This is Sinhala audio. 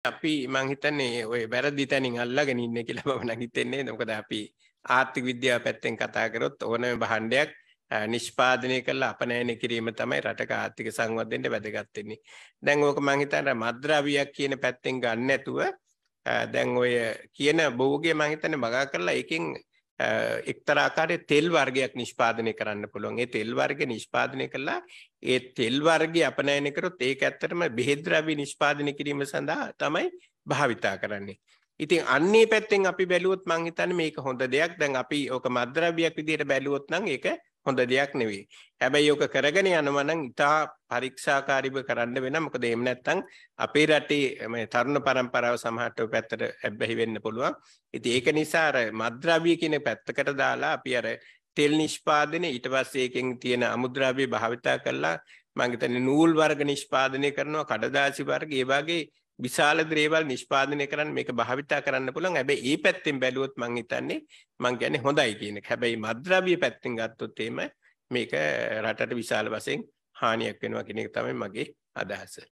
අපි මං හිතන්නේ ඔය වැරදි තැනින් අල්ලගෙන ඉන්නේ කියලා මම නම් හිතන්නේ. මොකද අපි ආර්ථික විද්‍යාව පැත්තෙන් කතා කරොත් ඕනෑම භාණ්ඩයක් නිෂ්පාදනය කරලා අපනයන කිරීම තමයි රටක ආර්ථික සංවර්ධනයට වැදගත් වෙන්නේ. දැන් ඕක මං හිතන්නේ මද්ද්‍රව්‍යයක් කියන පැත්තෙන් ගන්න නැතුව දැන් ඔය කියන භෝගය මං හිතන්නේ මගා කරලා එකෙන් එක්තරා ආකාරයේ තෙල් වර්ගයක් නිෂ්පාදනය කරන්න පුළුවන්. ඒ තෙල් වර්ග නිෂ්පාදනය කළා ඒ තෙල් වර්ගය අපනයන කරොත් ඒක ඇත්තටම බෙහෙත් ද්‍රව්‍ය නිෂ්පාදනය කිරීම සඳහා තමයි භාවිතා කරන්නේ. ඉතින් අන්නේ පැත්තෙන් අපි බැලුවොත් මං හිතන්නේ මේක හොඳ දෙයක්. දැන් අපි ඕක මද්ද්‍රව්‍යයක් විදිහට බැලුවොත් නම් ඒක හොඳ දෙයක් නෙවෙයි. හැබැයි ඕක කරගෙන යනවා නම් ඉතා පරීක්ෂාකාරීව කරන්න වෙනවා. මොකද එහෙම නැත්නම් අපේ රටේ මේ තරුණ පරම්පරාව සමහරට ඔය පැත්තට ඇබ්බැහි වෙන්න පුළුවන්. ඉතින් ඒක නිසා අර මද්ද්‍රව්‍ය කියන පැත්තකට දාලා අපි අර තෙල් නිෂ්පාදනය ඊට පස්සේ ඒකෙන් තියෙන අමුද්‍රව්‍ය භාවිතා කරලා මම හිතන්නේ නූල් වර්ග නිෂ්පාදනය කරනවා, කඩදාසි වර්ග ඒ වගේ විශාල දේවල් නිෂ්පාදනය කරන්න මේක භාවිතා කරන්න පුළුවන්. හැබැයි මේ පැත්තෙන් බැලුවොත් මම හිතන්නේ මම කියන්නේ හොඳයි කියන එක. හැබැයි මද්ද්‍රව්‍ය පැත්තෙන් ගත්තොත් එහෙම මේක රටට විශාල වශයෙන් හානියක් වෙනවා කියන එක තමයි මගේ අදහස.